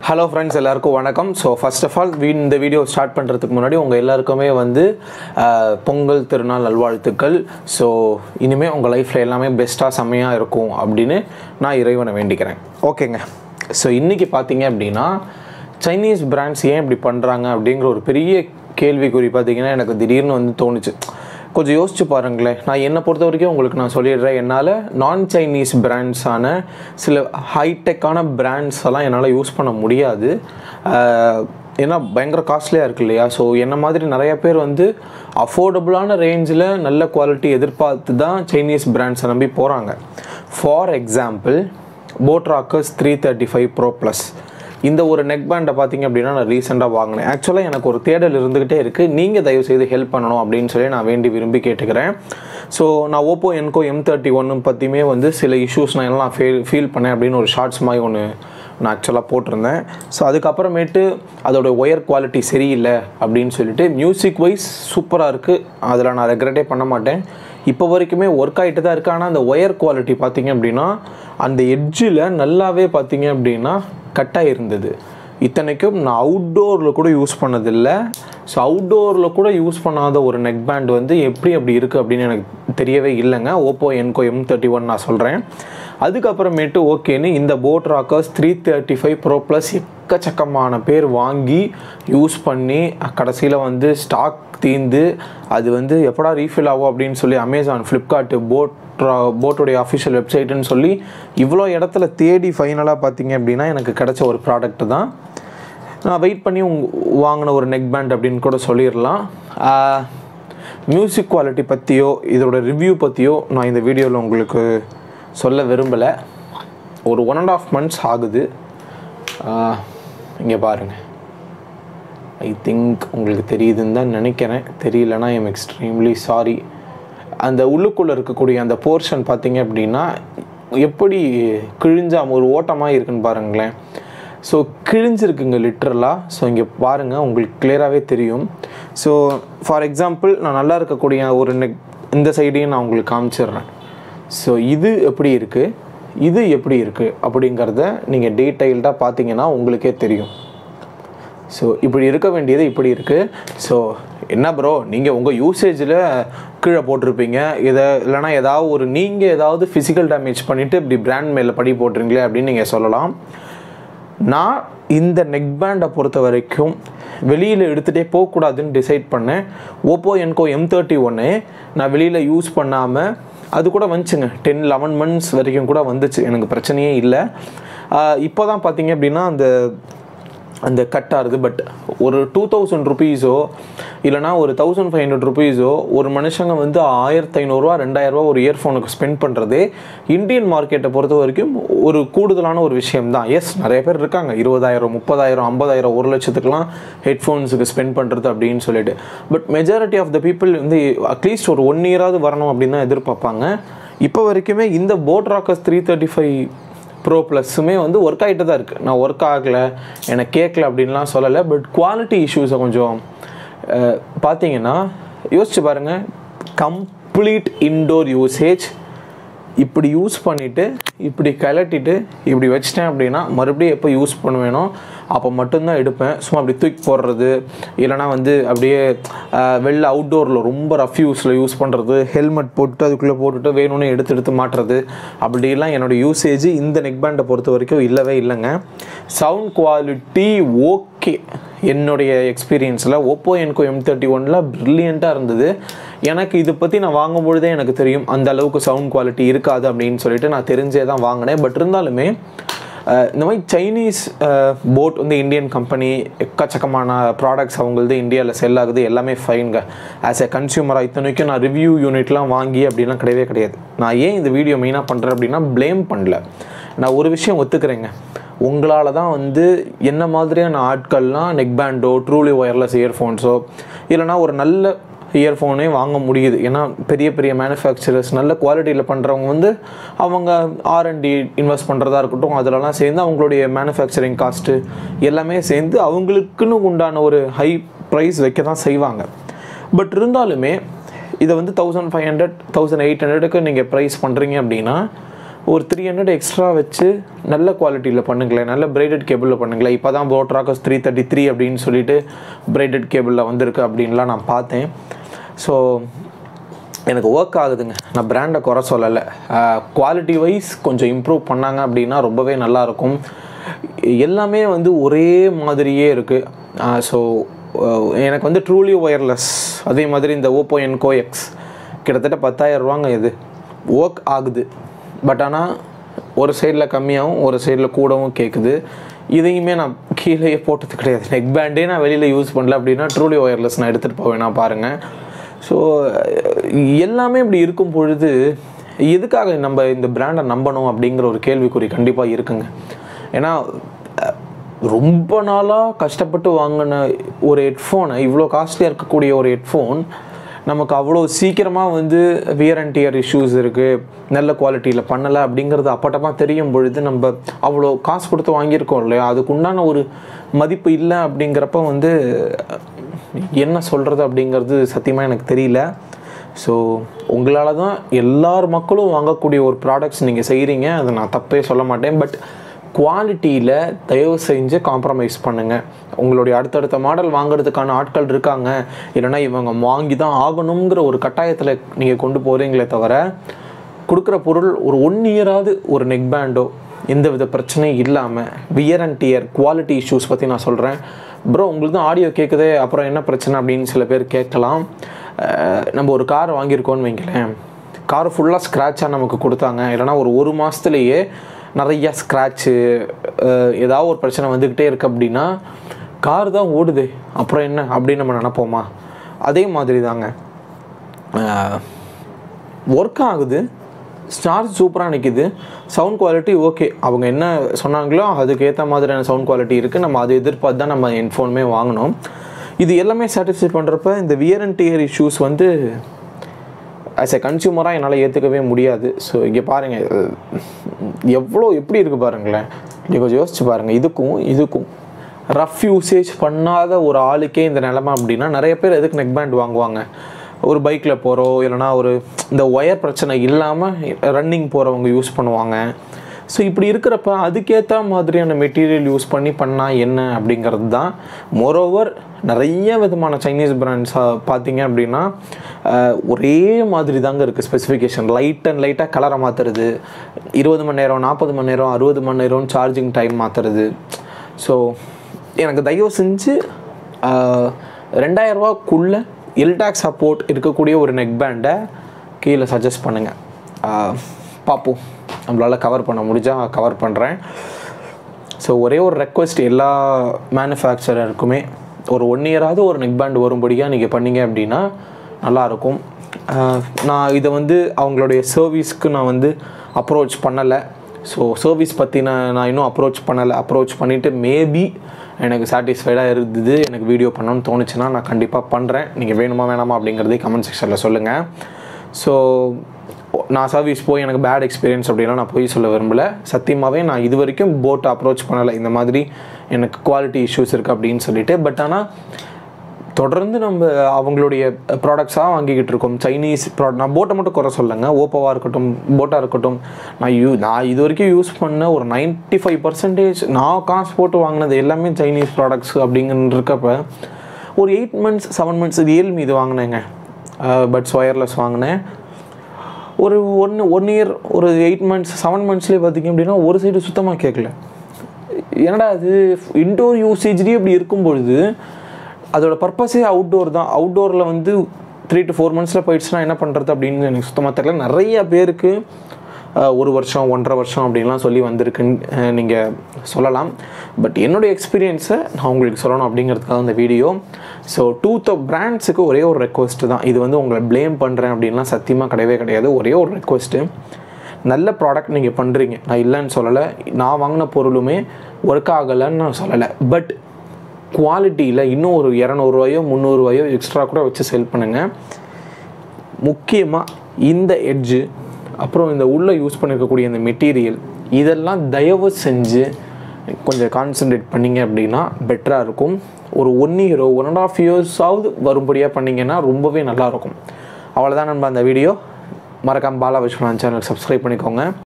Hello friends, எல்லாருக்கும் வணக்கம். So first of all, இந்த வீடியோ ஸ்டார்ட் பண்றதுக்கு முன்னாடி உங்க எல்லாருக்குமே வந்து பொங்கல் திருநாள் நல்வாழ்த்துக்கள். So இனிமே உங்க லைஃப்ல எல்லாமே பெஸ்டா செமையா இருக்கும் அப்படினு நான் இறைவனை வேண்டிக்கிறேன். ஓகேங்க. So இன்னைக்கு பாத்தீங்க அப்படினா சைனீஸ் பிராண்ட்ஸ் ஏன் இப்படி பண்றாங்க அப்படிங்கற ஒரு பெரிய கேள்விக்குறி பாத்தீங்கன்னா எனக்கு திடீர்னு வந்து தோணுச்சு. கொஞ்சம் யோசிச்சு பாருங்களேன். நான் என்ன பொறுத்த வரைக்கும் உங்களுக்கு நான் சொல்லிடுறேன், என்னால் நான் சைனீஸ் பிராண்ட்ஸான சில ஹைடெக்கான பிராண்ட்ஸ் எல்லாம் என்னால் யூஸ் பண்ண முடியாது. ஏன்னா பயங்கர காஸ்ட்லியாக இருக்கு இல்லையா. ஸோ என்ன மாதிரி நிறைய பேர் வந்து அஃபோர்டபுளான ரேஞ்சில் நல்ல குவாலிட்டி எதிர்பார்த்து தான் சைனீஸ் பிராண்ட்ஸை நம்பி போகிறாங்க. For example boAt Rockerz 335 Pro Plus இந்த ஒரு நெக் பேண்டை பார்த்தீங்க அப்படின்னா நான் ரீசெண்டாக வாங்கினேன். ஆக்சுவலாக எனக்கு ஒரு தேடல் இருந்துக்கிட்டே இருக்குது. நீங்கள் தயவுசெய்து ஹெல்ப் பண்ணணும் அப்படின்னு சொல்லி நான் விரும்பி கேட்டுக்கிறேன். ஸோ நான் ஓப்போ என்கோ M31 பற்றியுமே வந்து சில இஷ்யூஸ் நான் எல்லாம் ஃபீல் பண்ணேன் அப்படின்னு ஒரு ஷார்ட்ஸ் மாதிரி ஒன்று நான் ஆக்சுவலாக போட்டிருந்தேன். ஸோ அதுக்கப்புறமேட்டு அதோடய ஒயர் குவாலிட்டி சரியில்லை அப்படின்னு சொல்லிட்டு மியூசிக் வைஸ் சூப்பராக இருக்குது, அதில் நான் ரெக்ரெட்டே பண்ண மாட்டேன். இப்போ வரைக்குமே ஒர்க் ஆகிட்டு தான் இருக்குது. ஆனால் அந்த ஒயர் குவாலிட்டி பார்த்திங்க அப்படின்னா அந்த எட்ஜில் நல்லாவே பார்த்திங்க அப்படின்னா கட்டாக இருந்தது. இத்தனைக்கும் நான் அவுட்டோரில் கூட யூஸ் பண்ணதில்லை. ஸோ அவுட்டோரில் கூட யூஸ் பண்ணாத ஒரு நெக் பேண்ட் வந்து எப்படி அப்படி இருக்குது அப்படின்னு எனக்கு தெரியவே இல்லைங்க. ஓப்போ என்கோ M31 நான் சொல்கிறேன். அதுக்கப்புறமேட்டு ஓகேன்னு இந்த போட்ராக்கர்ஸ் 335 Pro Plus எக்கச்சக்கமான பேர் வாங்கி யூஸ் பண்ணி கடைசியில் வந்து ஸ்டாக் தீர்ந்து அது வந்து எப்படா ரீஃபில் ஆகும் அப்படின்னு சொல்லி அமேசான், ஃப்ளிப்கார்ட்டு, போட்டோடைய அஃபிஷியல் வெப்சைட்டுன்னு சொல்லி இவ்வளோ இடத்துல தேடி ஃபைனலாக பார்த்தீங்க அப்படின்னா எனக்கு கிடைச்ச ஒரு ப்ராடக்ட் தான். நான் வெயிட் பண்ணி வாங்கின ஒரு நெக் பேண்ட் அப்படின்னு கூட சொல்லிடலாம். மியூசிக் குவாலிட்டி பற்றியோ இதோட ரிவ்யூ பற்றியோ நான் இந்த வீடியோவில் உங்களுக்கு சொல்ல விரும்பலை. ஒரு 1.5 months ஆகுது. இங்கே பாருங்கள், ஐ திங்க் உங்களுக்கு தெரியுதுன்னு தான் நினைக்கிறேன். தெரியலனா ஐம் எக்ஸ்ட்ரீம்லி சாரி. அந்த உள்ளுக்குள்ளே இருக்கக்கூடிய அந்த போர்ஷன் பார்த்தீங்க அப்படின்னா எப்படி கிழிஞ்சா ஒரு ஓட்டமாக இருக்குன்னு பாருங்களேன். ஸோ கிழிஞ்சிருக்குங்க லிட்ரலாக. ஸோ இங்கே பாருங்கள், உங்களுக்கு கிளியராகவே தெரியும். ஸோ ஃபார் எக்ஸாம்பிள் நான் நல்லா இருக்கக்கூடிய ஒரு நெக் இந்த சைடையும் நான் உங்களுக்கு காமிச்சிடுறேன். ஸோ இது எப்படி இருக்குது, இது எப்படி இருக்குது அப்படிங்கிறத நீங்கள் டீட்டெயில்டாக பார்த்தீங்கன்னா உங்களுக்கே தெரியும். ஸோ இப்படி இருக்க வேண்டியது இப்படி இருக்குது. ஸோ என்ன ப்ரோ, நீங்கள் உங்கள் யூசேஜில் கீழே போட்டிருப்பீங்க இதை, இல்லைனா நீங்கள் ஏதாவது ஃபிசிக்கல் டேமேஜ் பண்ணிவிட்டு இப்படி பிராண்ட் மேலே படி போட்டுருங்களே அப்படின்னு நீங்கள் சொல்லலாம். நான் இந்த நெக் பேண்டை பொறுத்த வரைக்கும் வெளியில் எடுத்துகிட்டே போகக்கூடாதுன்னு டிசைட் பண்ணேன். ஓப்போ என்கோ M31 நான் வெளியில் யூஸ் பண்ணாமல் அது கூட வந்துச்சுங்க. 10-11 months வரைக்கும் கூட வந்துச்சு, எனக்கு பிரச்சனையே இல்லை. இப்போ தான் பார்த்தீங்க அப்படின்னா அந்த கட் ஆகுது. பட் ஒரு 2000 rupeesோ இல்லைனா ஒரு 1500 rupeesோ ஒரு மனுஷங்க வந்து 1500 2000 ஒரு இயர்ஃபோனுக்கு ஸ்பெண்ட் பண்ணுறது இந்தியன் மார்க்கெட்டை பொறுத்த வரைக்கும் ஒரு கூடுதலான ஒரு விஷயம்தான். எஸ், நிறைய பேர் இருக்காங்க 20,000 30,000 50,000 1 லட்சத்துக்குலாம் ஹெட்ஃபோன்ஸுக்கு ஸ்பெண்ட் பண்ணுறது அப்படின்னு சொல்லிட்டு. But majority of the people வந்து அட்லீஸ்ட் ஒரு 1 year வரணும் அப்படின்னு தான் எதிர்பார்ப்பாங்க. இப்போ வரைக்குமே இந்த போட்ராக்கர்ஸ் 335 Pro Plusமே வந்து ஒர்க் ஆகிட்டு தான் இருக்குது. நான் ஒர்க் ஆகலை, எனக்கு கேட்கல அப்படின்லாம் சொல்லலை. பட் குவாலிட்டி இஷ்யூஸை கொஞ்சம் பார்த்தீங்கன்னா யோசிச்சு பாருங்கள். கம்ப்ளீட் இன்டோர் யூசேஜ் இப்படி யூஸ் பண்ணிவிட்டு இப்படி கலட்டிட்டு இப்படி வச்சிட்டேன் அப்படின்னா மறுபடியும் எப்போ யூஸ் பண்ணுவேனோ அப்போ மட்டும்தான் எடுப்பேன். சும்மா அப்படி தூக்கி போடுறது, இல்லைனா வந்து அப்படியே வெளில அவுட்டோரில் ரொம்ப ரஃப் யூஸில் யூஸ் பண்ணுறது, ஹெல்மெட் போட்டு அதுக்குள்ளே போட்டுட்டு வேணும்னு எடுத்து மாட்டுறது, அப்படிலாம் என்னோடய யூசேஜ் இந்த நெக் பேண்டை பொறுத்த வரைக்கும் இல்லவே இல்லைங்க. சவுண்ட் குவாலிட்டி ஓகே, என்னுடைய எக்ஸ்பீரியன்ஸில் ஓப்போ என்கோ M31 ப்ரில்லியண்ட்டாக இருந்தது. எனக்கு இதை பற்றி நான் வாங்கும் பொழுதே எனக்கு தெரியும் அந்த அளவுக்கு சவுண்ட் குவாலிட்டி இருக்காது அப்படின்னு சொல்லிட்டு நான் தெரிஞ்சே தான் வாங்கினேன். பட் இருந்தாலுமே இந்த மாதிரி சைனீஸ் போட் வந்து இந்தியன் கம்பெனி, எக்கச்சக்கமான ப்ராடக்ட்ஸ் அவங்களது இந்தியாவில் செல் ஆகுது, எல்லாமே ஃபைனுங்க. ஆஸ் எ கன்சியூமராக இத்தனைக்கும் நான் ரிவ்யூ யூனிட்லாம் வாங்கி அப்படிலாம் கிடையாது. நான் ஏன் இந்த வீடியோ மெயினாக பண்ணுறேன் அப்படின்னா ப்ளேம் பண்ணல. நான் ஒரு விஷயம் ஒத்துக்கிறேங்க, உங்களால் தான் வந்து என்ன மாதிரியான ஆட்கள்லாம் நெக் பேண்டோ ட்ரூலி ஒயர்லெஸ் இயர்ஃபோன்ஸோ இல்லைனா ஒரு நல்ல இயர்ஃபோனே வாங்க முடியுது. ஏன்னா பெரிய பெரிய மேனுஃபேக்சரர்ஸ் நல்ல குவாலிட்டியில் பண்ணுறவங்க வந்து அவங்க R&D இன்வெஸ்ட் பண்ணுறதா இருக்கட்டும், அதிலலாம் சேர்ந்து அவங்களுடைய மேனுஃபேக்சரிங் காஸ்ட்டு எல்லாமே சேர்ந்து அவங்களுக்குன்னு உண்டான ஒரு ஹை ப்ரைஸ் வைக்க தான் செய்வாங்க. பட் இருந்தாலுமே இதை வந்து 1500 1800க்கு நீங்கள் ப்ரைஸ் பண்ணுறீங்க அப்படின்னா ஒரு 300 எக்ஸ்ட்ரா வச்சு நல்ல குவாலிட்டியில் பண்ணுங்களேன், நல்ல பிரைடட் கேபிளில் பண்ணுங்களேன். இப்போ தான் போட்ராக்கஸ் 333 அப்படின்னு சொல்லிட்டு பிரைடட் கேபிளில் வந்திருக்கு அப்படின்லாம் நான் பார்த்தேன். ஸோ எனக்கு ஒர்க் ஆகுதுங்க, நான் பிராண்டை குறை சொல்லலை. குவாலிட்டி வைஸ் கொஞ்சம் இம்ப்ரூவ் பண்ணாங்க அப்படின்னா ரொம்பவே நல்லாயிருக்கும். எல்லாமே வந்து ஒரே மாதிரியே இருக்குது. ஸோ எனக்கு வந்து ட்ரூலி ஒயர்லெஸ், அதே மாதிரி இந்த ஓப்போ என்கோ எக்ஸ் கிட்டத்தட்ட 10,000 ரூபாங்க. இது ஒர்க் ஆகுது, பட் ஆனால் ஒரு சைடில் கம்மியாகவும் ஒரு சைடில் கூடவும் கேட்குது. இதையுமே நான் கீழே போட்டது கிடையாது. நெக் பேண்டே நான் வெளியில் யூஸ் பண்ணல அப்படின்னா ட்ரூலி ஒயர்லெஸ் நான் எடுத்துகிட்டு போவேன். நான் பாருங்கள். ஸோ எல்லாமே இப்படி இருக்கும் பொழுது எதுக்காக நம்ம இந்த பிராண்டை நம்பணும் அப்படிங்கிற ஒரு கேள்விக்குறி கண்டிப்பாக இருக்குங்க. ஏன்னா ரொம்ப நாளாக கஷ்டப்பட்டு வாங்கின ஒரு ஹெட்ஃபோனை, இவ்வளோ காஸ்ட்லியாக இருக்கக்கூடிய ஒரு ஹெட்ஃபோன் நமக்கு அவ்வளோ சீக்கிரமாக வந்து வியர் அண்ட் டியர் இஷ்யூஸ் இருக்குது, நல்ல குவாலிட்டியில் பண்ணலை அப்படிங்கிறது அப்பட்டமாக தெரியும் பொழுது நம்ம அவ்வளோ காசு கொடுத்து வாங்கியிருக்கோம் இல்லையா, அதுக்கு உண்டான ஒரு மதிப்பு இல்லை. அப்படிங்கிறப்ப வந்து என்ன சொல்கிறது அப்படிங்கிறது சத்தியமாக எனக்கு தெரியல. ஸோ உங்களால் தான் எல்லார் மக்களும் வாங்கக்கூடிய ஒரு ப்ராடக்ட்ஸ் நீங்கள் செய்கிறீங்க, அதை நான் தப்பே சொல்ல மாட்டேன். பட் குவாலிட்டியில் தயவு செஞ்சு காம்ப்ரமைஸ் பண்ணுங்கள். உங்களுடைய அடுத்தடுத்த மாடல் வாங்கிறதுக்கான ஆட்கள் இருக்காங்க, இல்லைனா இவங்க வாங்கி தான் ஆகணுங்கிற ஒரு கட்டாயத்தில் நீங்கள் கொண்டு போகிறீங்களே தவிர, கொடுக்குற பொருள் ஒரு 1 இயராவது ஒரு நெக் பேண்டோ எந்த வித பிரச்சனையும் இல்லாமல், wear and tear quality issues பற்றி நான் சொல்கிறேன். ப்ரோ உங்களுக்கு தான் ஆடியோ கேட்குதே, அப்புறம் என்ன பிரச்சனை அப்படின்னு சில பேர் கேட்கலாம். நம்ம ஒரு கார் வாங்கியிருக்கோன்னு வைங்களேன், கார் ஃபுல்லாக ஸ்க்ராட்சாக நமக்கு கொடுத்தாங்க, இல்லைனா ஒரு மாதத்துலேயே நிறையா ஸ்க்ராட்சு ஏதாவது ஒரு பிரச்சனை வந்துக்கிட்டே இருக்குது அப்படின்னா கார் தான் ஓடுது அப்புறம் என்ன அப்படின்னு நம்ம நினைப்போமா? அதே மாதிரி தாங்க, ஒர்க் ஆகுது, ஸ்டார்ஸ் சூப்பராக நிற்கிது, சவுண்ட் குவாலிட்டி ஓகே, அவங்க என்ன சொன்னாங்களோ அதுக்கேற்ற மாதிரியான சவுண்ட் குவாலிட்டி இருக்குது, நம்ம அதை எதிர்பார்த்து தான் நம்ம ஹெட்ஃபோனுமே வாங்கினோம். இது எல்லாமே சாட்டிஸ்ஃபை பண்ணுறப்ப இந்த வியர் அண்ட் டியர் இஷ்யூஸ் வந்து ஆஸ் எ கன்சியூமராக என்னால் ஏற்றுக்கவே முடியாது. ஸோ இங்கே பாருங்கள் எப்படி இருக்குது பாருங்களேன், நீங்கள் கொஞ்சம் யோசிச்சு பாருங்கள். இதுக்கும் ரஃப் யூசேஜ் பண்ணாத ஒரு ஆளுக்கே இந்த நிலமை அப்படின்னா நிறைய பேர் எதுக்கு நெக் பேண்ட் வாங்குவாங்க? ஒரு பைக்கில் போகிறோம், இல்லைனா ஒரு இந்த ஒயர் பிரச்சனை இல்லாமல் ரன்னிங் போகிறவங்க யூஸ் பண்ணுவாங்க. ஸோ இப்படி இருக்கிறப்ப அதுக்கேற்ற மாதிரியான மெட்டீரியல் யூஸ் பண்ணால் என்ன அப்படிங்கிறது தான். மோரோவர் நிறைய விதமான சைனீஸ் பிராண்ட்ஸாக பார்த்தீங்க அப்படின்னா ஒரே மாதிரி தாங்க இருக்குது ஸ்பெசிஃபிகேஷன். லைட்டாக கலரை மாற்றுறது, 20 மணி நேரம், 40 மணி நேரம், 60 மணி நேரம் சார்ஜிங் டைம் மாற்றுறது. ஸோ எனக்கு தயவு செஞ்சு 2000 ரூபாக்குள்ளே எல்டாக் சப்போர்ட் இருக்கக்கூடிய ஒரு நெக் பேண்டை கீழே சஜஸ்ட் பண்ணுங்கள். பார்ப்போம், நம்மளால் கவர் பண்ண முடிஞ்சால் கவர் பண்ணுறேன். ஸோ ஒரே ஒரு ரெக்வெஸ்ட் எல்லா மேனுஃபேக்சரருக்குமே, ஒரு 1 இயராவது ஒரு நெக் பேண்ட் வரும்படியாக நீங்கள் பண்ணிங்க அப்படின்னா நல்லாயிருக்கும். நான் இதை வந்து அவங்களுடைய சர்வீஸ்க்கு நான் வந்து அப்ரோச் பண்ணலை. ஸோ சர்வீஸ் பற்றி நான் இன்னும் அப்ரோச் பண்ணிவிட்டு மேபி எனக்கு சாட்டிஸ்ஃபைடாக இருந்தது, எனக்கு வீடியோ பண்ணணும்னு தோணுச்சுன்னா நான் கண்டிப்பாக பண்ணுறேன். நீங்கள் வேணுமா வேணாமா அப்படிங்கிறதே கமெண்ட் செக்ஷனில் சொல்லுங்கள். ஸோ நான் சர்வீஸ் போய் எனக்கு பேட் எக்ஸ்பீரியன்ஸ் அப்படின்னா நான் போய் சொல்ல விரும்பலை. சத்தியமாகவே நான் இது வரைக்கும் போட்டை அப்ரோச் பண்ணலை, இந்த மாதிரி எனக்கு குவாலிட்டி இஷ்யூஸ் இருக்குது அப்படின்னு சொல்லிட்டு. பட் ஆனால் தொடர்ந்து நம்ம அவங்களுடைய ப்ராடக்ட்ஸாக வாங்கிக்கிட்டு இருக்கோம். சைனீஸ் நான் போட்டை மட்டும் குறை சொல்லுங்க, ஓப்போவாக இருக்கட்டும், போட்டாக இருக்கட்டும், நான் இது வரைக்கும் யூஸ் பண்ண ஒரு 95% நான் காசு போட்டு வாங்கினது எல்லாமே சைனீஸ் ப்ராடக்ட்ஸ் அப்படிங்கிறப்ப ஒரு 8 months 7 months ரியல்மி இது வாங்கினேங்க, பட்ஸ் ஒயர்லெஸ் வாங்கினேன். ஒரு 1 year ஒரு 8 months 7 monthsலேயே பார்த்திங்க அப்படின்னா ஒரு சைடு சுத்தமாக கேட்கல. என்னடா அது இன்டோர் யூசேஜ்லேயே இப்படி இருக்கும்பொழுது அதோட பர்பஸே அவுட்டோர் தான். அவுட்டோரில் வந்து 3 to 4 months போயிடுச்சுன்னா என்ன பண்ணுறது அப்படின்னு எனக்கு சுத்தமாக தெரியல. நிறைய பேருக்கு 1 வருஷம் 1.5 வருஷம் அப்படின்லாம் சொல்லி வந்திருக்குன்னு நீங்கள் சொல்லலாம். பட் என்னுடைய எக்ஸ்பீரியன்ஸை நான் உங்களுக்கு சொல்லணும் அப்படிங்கிறதுக்காக இந்த வீடியோ. ஸோ பிராண்ட்ஸுக்கு ஒரே ஒரு ரெக்வஸ்ட்டு தான், இது வந்து உங்களை ப்ளேம் பண்ணுறேன் அப்படின்லாம் சத்தியமாக கிடையாது. ஒரே ஒரு ரெக்வஸ்ட்டு, நல்ல ப்ராடக்ட் நீங்கள் பண்ணுறீங்க, நான் இல்லைன்னு சொல்லலை, நான் வாங்கின பொருளுமே ஒர்க் ஆகலைன்னு நான் சொல்லலை. பட் குவாலிட்டியில் இன்னும் ஒரு 200 ரூபாயோ 300 ரூபாயோ எக்ஸ்ட்ரா கூட வச்சு சேல் பண்ணுங்கள். முக்கியமாக இந்த எட்ஜு, அப்புறம் இந்த உள்ளே யூஸ் பண்ணியிருக்கக்கூடிய இந்த மெட்டீரியல், இதெல்லாம் தயவு செஞ்சு கொஞ்சம் கான்சன்ட்ரேட் பண்ணிங்க அப்படின்னா பெட்டராக இருக்கும். ஒரு 1 year 1.5 years வரும்படியாக பண்ணிங்கன்னா ரொம்பவே நல்லாயிருக்கும். அவ்வளோதான் நம்ம அந்த வீடியோ. மறக்காமல் பாலா விஸ்வநாதன் சேனல் சப்ஸ்கிரைப் பண்ணிக்கோங்க.